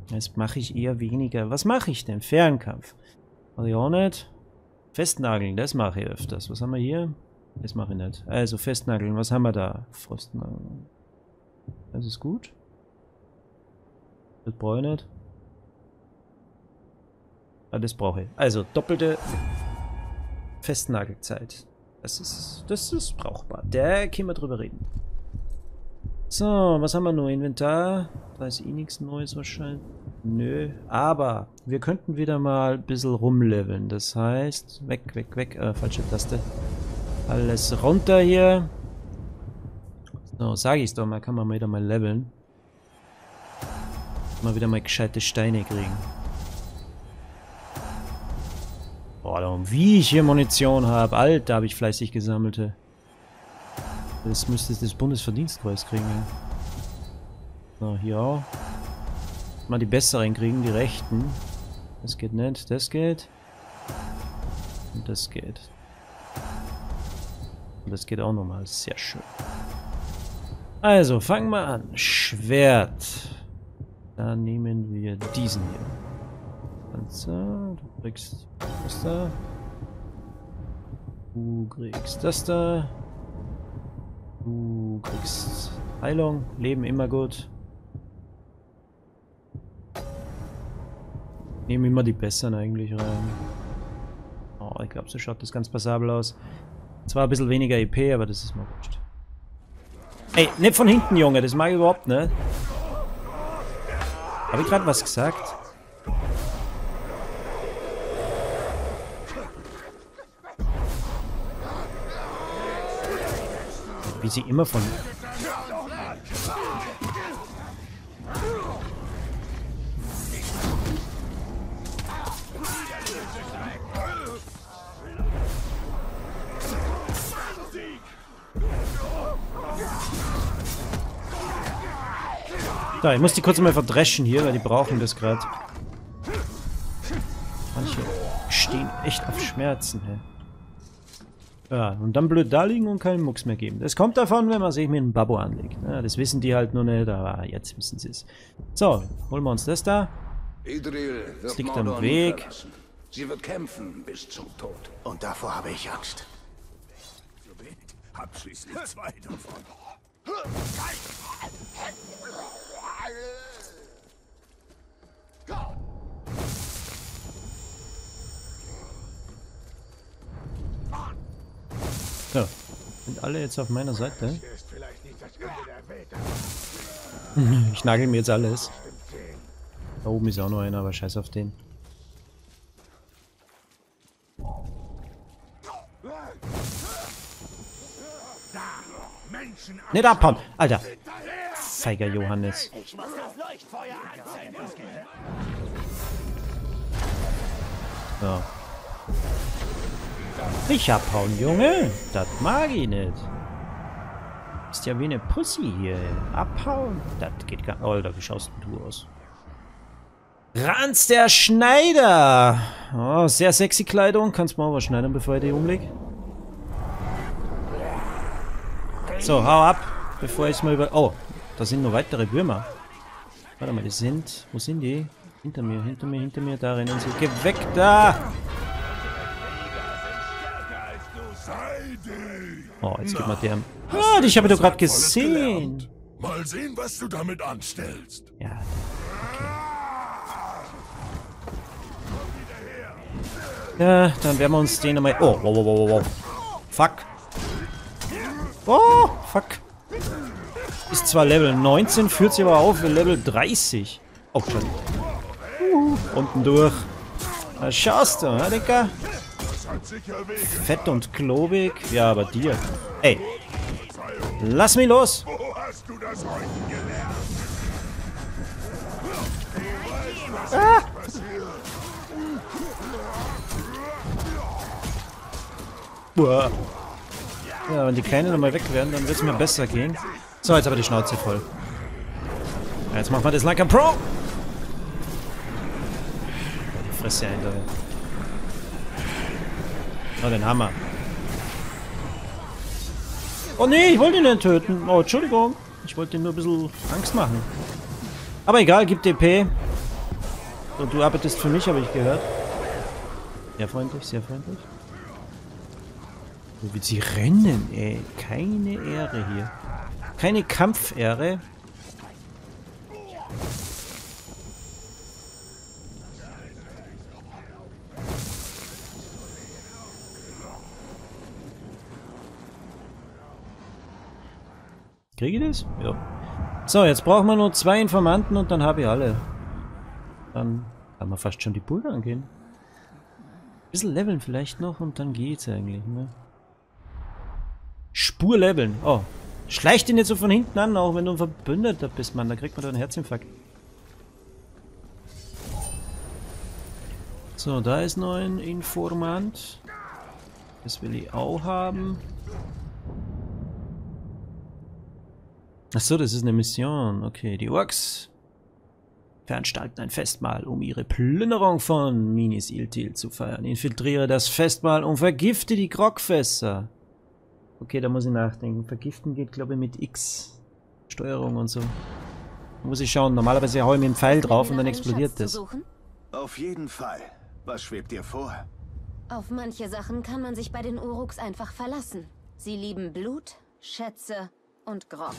Jetzt mache ich eher weniger. Was mache ich denn? Fernkampf. Mach ich auch nicht. Festnageln, das mache ich öfters. Was haben wir hier? Das mache ich nicht. Also Festnageln, was haben wir da? Frostnageln. Das ist gut. Das brauche ich nicht. Ah, das brauche ich. Also doppelte Festnagelzeit. Das ist brauchbar. Da können wir drüber reden. So, was haben wir noch? Inventar. Da ist eh nichts Neues wahrscheinlich. Nö. Aber wir könnten wieder mal ein bisschen rumleveln. Das heißt, weg. Falsche Taste. Alles runter hier. So, sage ich es doch mal. Kann man wieder mal leveln. Mal wieder mal gescheite Steine kriegen. Boah, wie ich hier Munition habe. Alter, habe ich fleißig gesammelt. Das müsste das Bundesverdienstkreuz kriegen. Ja. So, hier auch. Mal die besseren kriegen, die rechten. Das geht nicht, das geht. Und das geht. Und das geht auch nochmal. Sehr schön. Also, fangen wir an. Schwert. Da nehmen wir diesen hier. Panzer, du kriegst das da. Du kriegst das da. Du kriegst Heilung, Leben immer gut. Nehmen immer die besseren eigentlich rein. Oh, ich glaube, so schaut das ganz passabel aus. Zwar ein bisschen weniger EP, aber das ist mir wurscht. Ey, nicht von hinten, Junge, das mag ich überhaupt nicht. Habe ich gerade was gesagt? Wie sie immer von... Da, ich muss die kurz mal verdreschen hier, weil die brauchen das gerade. Manche stehen echt auf Schmerzen, hä? Ja, und dann blöd da liegen und keinen Mucks mehr geben. Das kommt davon, wenn man sich mit einem Babbo anlegt. Ja, das wissen die halt nur nicht, aber jetzt wissen sie es. So, holen wir uns das da. Das liegt am Weg. Sie wird kämpfen bis zum Tod. Und davor habe ich Angst. Hab schließlich zwei davon. So, sind alle jetzt auf meiner Seite? Ich nagel mir jetzt alles. Da oben ist auch noch einer, aber scheiß auf den. Nicht abhauen! Alter! Feiger Johannes. So. Nicht abhauen, Junge! Das mag ich nicht. Ist ja wie eine Pussy hier. Abhauen? Das geht gar nicht. Alter, wie schaust du aus? Ranz der Schneider! Oh, sehr sexy Kleidung. Kannst du mal was schneiden, bevor ich die umlege? So, hau ab, bevor ich mal über... Oh, da sind noch weitere Würmer. Warte mal, die sind... Wo sind die? Hinter mir, da rennen sie. Geh weg, da! Oh, jetzt gib mal der... Ah, dich habe ich doch gerade gesehen! Mal sehen, was du damit anstellst. Ja, okay. Ja, dann werden wir uns den nochmal... Oh, wow. Fuck. Oh, fuck. Ist zwar Level 19, führt sich aber auf für Level 30. Oh, schon. Unten durch. Was schaust du, ne, Digga? Fett und klobig. Ja, aber dir. Ey. Lass mich los. Wo hast du das heute gelernt? Ah. Uah. Ja, wenn die Kleinen nochmal weg werden, dann wird es mir besser gehen. So, jetzt aber die Schnauze voll. Ja, jetzt machen wir das like a Pro. Ja, die Fresse hinter. Oh, den Hammer. Oh nee, ich wollte ihn nicht töten. Oh, Entschuldigung. Ich wollte ihm nur ein bisschen Angst machen. Aber egal, gibt DP. Und du arbeitest für mich, habe ich gehört. Sehr freundlich, sehr freundlich. Wo will sie rennen, ey? Keine Ehre hier. Keine Kampfehre. Kriege ich das? Ja. So, jetzt brauchen wir nur 2 Informanten und dann habe ich alle. Dann kann man fast schon die Bullen angehen. Ein bisschen leveln vielleicht noch und dann geht's eigentlich, ne? Spur leveln. Oh. Schleich den jetzt so von hinten an, auch wenn du ein Verbündeter bist, Mann. Da kriegt man doch einen Herzinfarkt. So, da ist noch ein Informant. Das will ich auch haben. Achso, das ist eine Mission. Okay, die Orks veranstalten ein Festmahl, um ihre Plünderung von Minis Iltil zu feiern. Infiltriere das Festmahl und vergifte die Grogfässer. Okay, da muss ich nachdenken. Vergiften geht, glaube ich, mit X. Steuerung und so. Da muss ich schauen. Normalerweise haue ich mir einen Pfeil drauf und dann explodiert das. Auf jeden Fall. Was schwebt dir vor? Auf manche Sachen kann man sich bei den Uruks einfach verlassen. Sie lieben Blut, Schätze und Grog.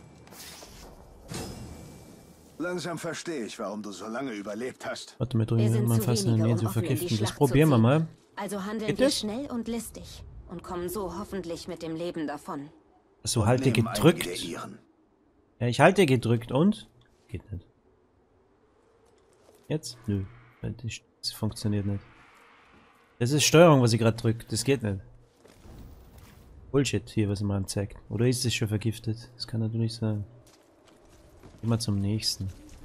Langsam verstehe ich, warum du so lange überlebt hast. Warte, wir drücken mal fast in der Nähe zu vergiften. Das probieren wir mal. Also handeln wir schnell und listig und kommen so hoffentlich mit dem Leben davon. So, halte gedrückt. Ja, ich halte gedrückt und? Geht nicht. Jetzt? Nö. Das funktioniert nicht. Das ist Steuerung, was ich gerade drücke. Das geht nicht. Bullshit hier, was er mir anzeigt. Oder ist es schon vergiftet? Das kann natürlich sein. Gehen wir zum nächsten.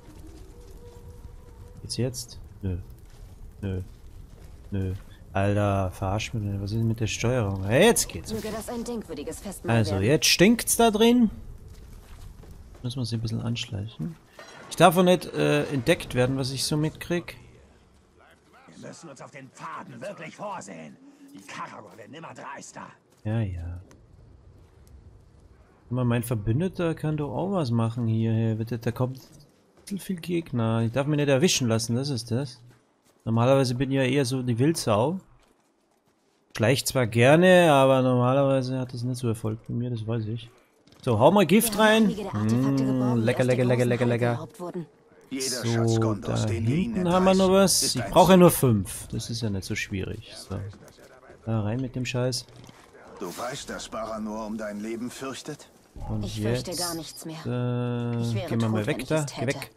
Geht's jetzt? Nö. Nö. Nö. Alter, verarsch mich nicht. Was ist mit der Steuerung? Hey, jetzt geht's. Möge das ein denkwürdiges Festmahl Also, werden. jetzt stinkt's da drin. Müssen wir uns ein bisschen anschleichen. Ich darf auch nicht entdeckt werden, was ich so mitkrieg. Wir müssen uns auf den Pfaden wirklich vorsehen. Die Karagor werden immer dreister. Ja, ja. Guck mal, mein Verbündeter kann doch auch was machen hier. Da kommt so viel Gegner. Ich darf mich nicht erwischen lassen, das ist das. Normalerweise bin ich ja eher so die Wildsau. Schleicht zwar gerne, aber normalerweise hat das nicht so Erfolg bei mir, das weiß ich. So, hau mal Gift rein. Lecker, lecker, lecker, lecker, lecker. So, da hinten haben wir noch was. Ich brauche ja nur 5. Das ist ja nicht so schwierig. So. Da rein mit dem Scheiß. Du weißt, dass Baranor um dein Leben fürchtet? Und ich jetzt, fürchte gar nichts mehr. Gehen wir mal weg da. Geh weg.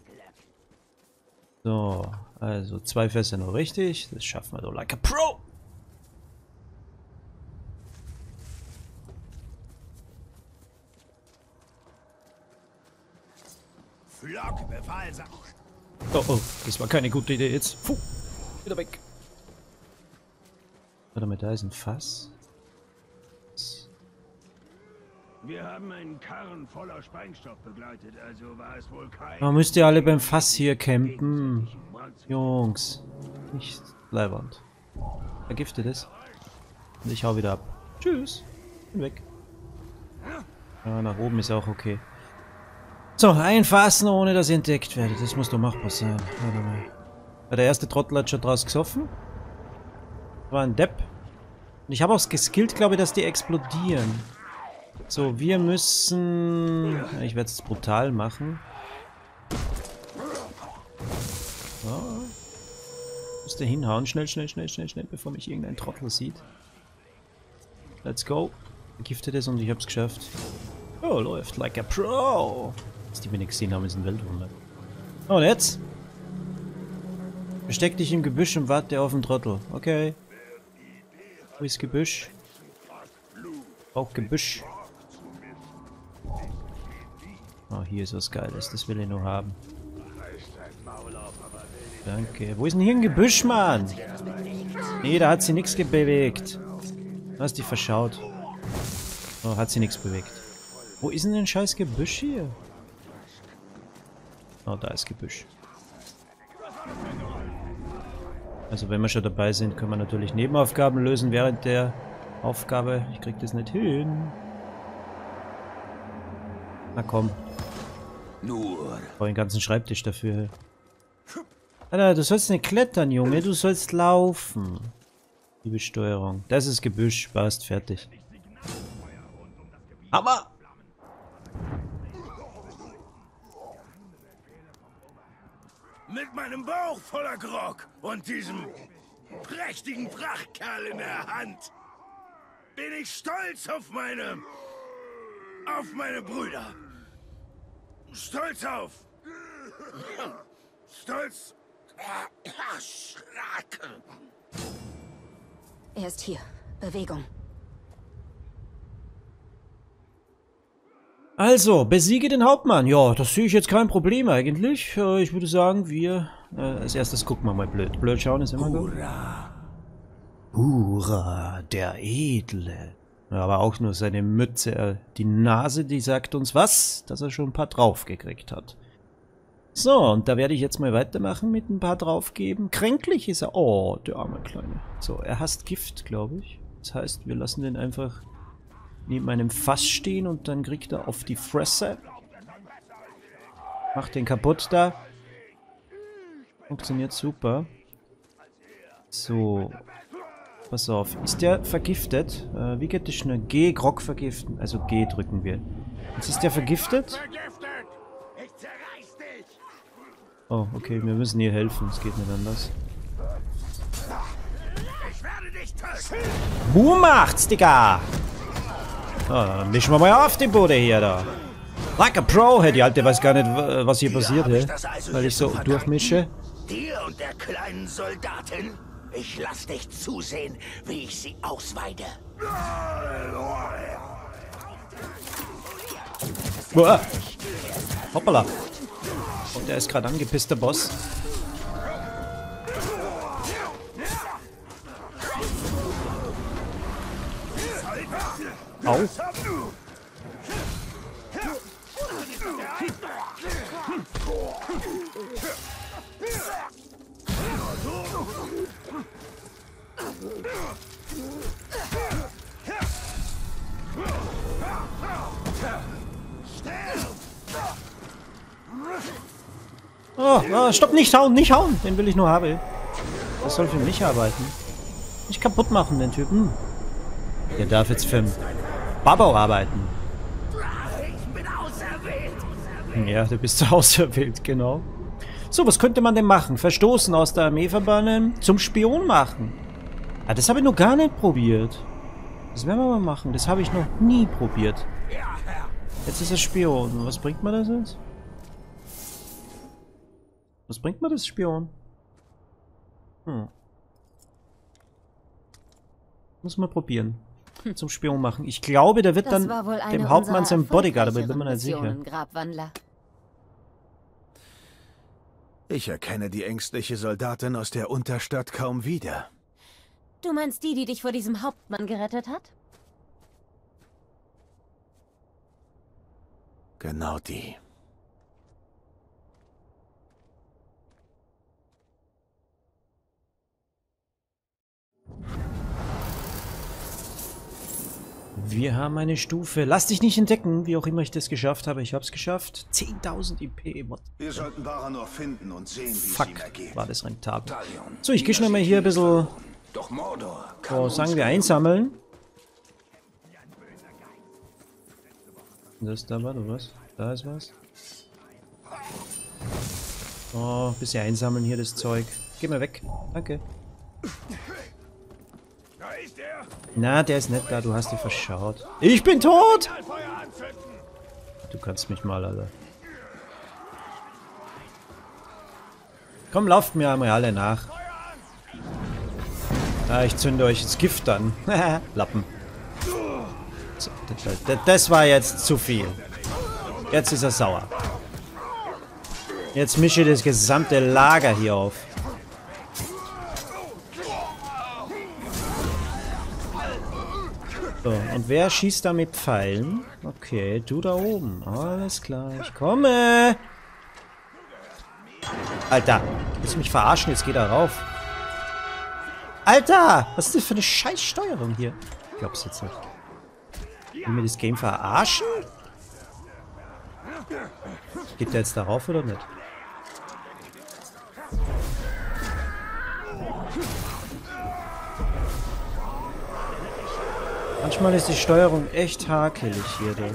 So, also 2 Fässer noch richtig. Das schaffen wir doch like a pro. Flock, Befallsam. Oh, oh, das war keine gute Idee jetzt. Puh, wieder weg. Warte mal, da ist ein Fass. Wir haben einen Karren voller Sprengstoff begleitet, also war es wohl kein... Man müsst ihr alle beim Fass hier campen. Jungs. Nicht leibernd. Vergiftet es. Und ich hau wieder ab. Tschüss. Bin weg. Ja, nach oben ist auch okay. So, ein Fass noch, ohne dass ihr entdeckt werdet. Das muss doch machbar sein. Warte mal. Ja, der erste Trottel hat schon draus gesoffen. War ein Depp. Und ich habe auch geskillt, glaube ich, dass die explodieren. So, wir müssen... Ja, ich werde es brutal machen. So. Muss der hinhauen. Schnell, schnell, schnell, schnell, schnell, bevor mich irgendein Trottel sieht. Let's go. Vergiftet es und ich habe es geschafft. Oh, läuft like a pro. Dass die mir nicht gesehen haben, ist ein Weltwunder. Oh, und jetzt? Versteck dich im Gebüsch und warte auf den Trottel. Okay. Wo ist Gebüsch? Auch Gebüsch. Oh, hier ist was Geiles. Das will ich nur haben. Danke. Wo ist denn hier ein Gebüsch, Mann? Nee, da hat sie nichts bewegt. Du hast die verschaut. Oh, hat sie nichts bewegt. Wo ist denn ein scheiß Gebüsch hier? Oh, da ist Gebüsch. Also wenn wir schon dabei sind, können wir natürlich Nebenaufgaben lösen während der Aufgabe. Ich krieg das nicht hin. Na komm. Nur. Ich brauche den ganzen Schreibtisch dafür. Alter, du sollst nicht klettern, Junge. Du sollst laufen. Die Besteuerung. Das ist Gebüsch. Passt, fertig. Hammer! Mit meinem Bauch voller Grog und diesem prächtigen Prachtkerl in der Hand bin ich stolz auf meine Brüder. Stolz auf. Stolz. Schraken. Er ist hier. Bewegung. Also, besiege den Hauptmann. Ja, das sehe ich jetzt kein Problem eigentlich. Ich würde sagen, wir... als erstes gucken wir mal blöd. Blöd schauen ist immer gut. Hurra, der Edle. Ja, aber auch nur seine Mütze. Die Nase, die sagt uns was? Dass er schon ein paar draufgekriegt hat. So, und da werde ich jetzt mal weitermachen mit ein paar draufgeben. Kränklich ist er. Oh, der arme Kleine. So, er hasst Gift, glaube ich. Das heißt, wir lassen den einfach neben einem Fass stehen und dann kriegt er auf die Fresse. Macht den kaputt da. Funktioniert super. So. Pass auf. Ist der vergiftet? Wie geht das schnell? G, Grog vergiften. Also G drücken wir. Jetzt ist der vergiftet? Oh, okay. Wir müssen ihr helfen. Es geht nicht anders. Wo macht's, Digga? Oh, dann mischen wir mal auf die Bude hier, da. Like a Pro, hey, die Alte weiß gar nicht, was hier passiert, hey, weil ich so durchmische. Dir und der kleinen Soldatin? Ich lass dich zusehen, wie ich sie ausweide. Boah. Hoppala. Und der ist gerade angepisst, der Boss. Au. Oh, stopp, nicht hauen, nicht hauen. Den will ich nur haben. Das soll für mich arbeiten. Nicht kaputt machen, den Typen. Der darf jetzt für Babau arbeiten. Ich bin auserwählt. Ja, du bist auserwählt, genau. So, was könnte man denn machen? Verstoßen, aus der Armee verbannen, zum Spion machen. Ah, das habe ich noch gar nicht probiert. Das werden wir mal machen. Das habe ich noch nie probiert. Jetzt ist er Spion. Was bringt mir das jetzt? Was bringt mir das Spion? Muss mal probieren. Zum Spion machen. Ich glaube, der wird Das dann war wohl eine dem Hauptmann unserer sein Bodyguard, aber ich bin mir nicht sicher. erfolgreicheren Grabwandler. Ich erkenne die ängstliche Soldatin aus der Unterstadt kaum wieder. Du meinst die dich vor diesem Hauptmann gerettet hat? Genau die. Wir haben eine Stufe. Lass dich nicht entdecken, wie auch immer ich das geschafft habe. Ich habe es geschafft. 10.000 IP. What? Wir sollten Baranor finden und sehen, wie Fuck, es ihm ergeht. war das rentabel. So, ich gehe schnell mal hier ein bisschen, Doch Mordor sagen wir, einsammeln. Das ist da was, oder was? Da ist was. Oh, ein bisschen einsammeln hier das Zeug. Geh mal weg. Danke. Da ist er. Na, der ist nicht da. Du hast dich verschaut. Ich bin tot! Du kannst mich mal, Alter. Komm, lauft mir einmal alle nach. Ah, ich zünde euch das Gift an. Lappen. So, das war jetzt zu viel. Jetzt ist er sauer. Jetzt mische ich das gesamte Lager hier auf. So, und wer schießt da mit Pfeilen? Okay, du da oben. Alles klar, ich komme. Alter, willst du mich verarschen? Jetzt geht er rauf. Alter, was ist das für eine Scheißsteuerung hier? Ich glaub's jetzt nicht. Will mir das Game verarschen? Geht der jetzt darauf oder nicht? Manchmal ist die Steuerung echt hakelig hier durch.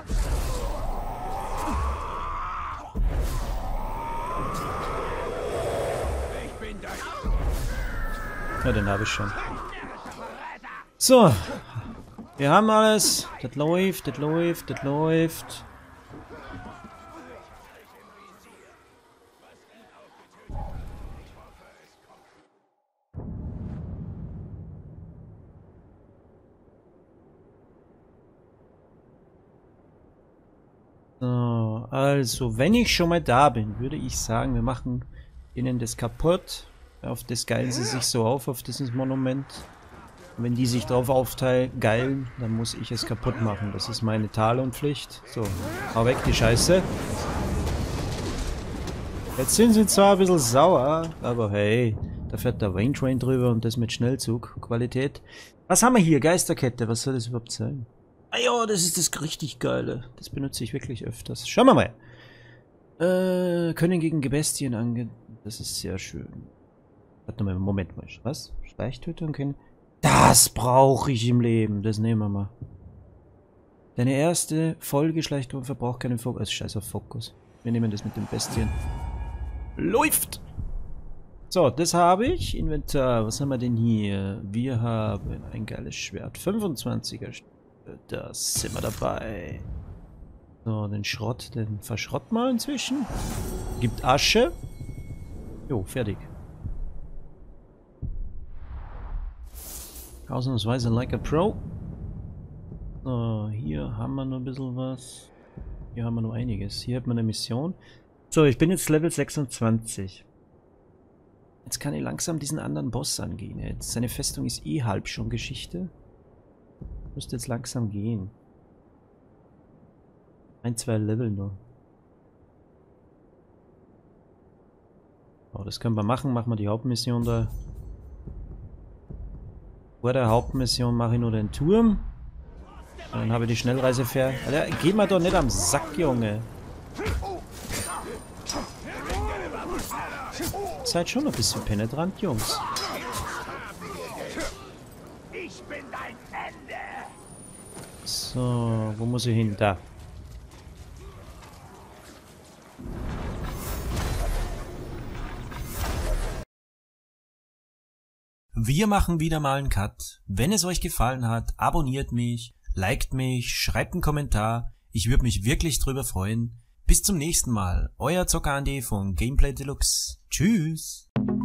Ja, den habe ich schon. So. Wir haben alles. Das läuft, das läuft, das läuft. So, also, wenn ich schon mal da bin, würde ich sagen, wir machen ihnen das kaputt. Auf das geilen sie sich so auf dieses Monument. Und wenn die sich drauf geilen, dann muss ich es kaputt machen. Das ist meine Talonpflicht. So, hau weg die Scheiße. Jetzt sind sie zwar ein bisschen sauer, aber hey, da fährt der Wayne Train drüber und das mit Schnellzug. Qualität. Was haben wir hier? Geisterkette, was soll das überhaupt sein? Ah ja, das ist das richtig Geile. Das benutze ich wirklich öfters. Schauen wir mal. Können gegen Gebestien angehen. Das ist sehr schön. Warte mal, Moment mal. Was? Schleichtötung können. Das brauche ich im Leben. Das nehmen wir mal. Deine erste Folge Schleichtötung verbraucht keinen Fokus. Also scheiß auf Fokus. Wir nehmen das mit den Bestien. Läuft! So, das habe ich. Inventar. Was haben wir denn hier? Wir haben ein geiles Schwert. 25er. Da sind wir dabei. So, den Schrott, den verschrotten wir inzwischen. Gibt Asche. Jo, fertig. Ausnahmsweise like a Pro. So, hier haben wir noch ein bisschen was. Hier haben wir noch einiges. Hier hat man eine Mission. So, ich bin jetzt Level 26. Jetzt kann ich langsam diesen anderen Boss angehen. Jetzt, seine Festung ist eh halb schon Geschichte. Müsste jetzt langsam gehen. 1, 2 Level nur. Oh, das können wir machen. Machen wir die Hauptmission da. Vor der Hauptmission mache ich nur den Turm. Und dann habe ich die Schnellreise fair. Alter, geh mal doch nicht am Sack, Junge. Seid schon ein bisschen penetrant, Jungs. Ich bin dein Ende. So, wo muss ich hin? Da. Wir machen wieder mal einen Cut. Wenn es euch gefallen hat, abonniert mich, liked mich, schreibt einen Kommentar. Ich würde mich wirklich drüber freuen. Bis zum nächsten Mal. Euer Zocker Andi von Gameplay Deluxe. Tschüss.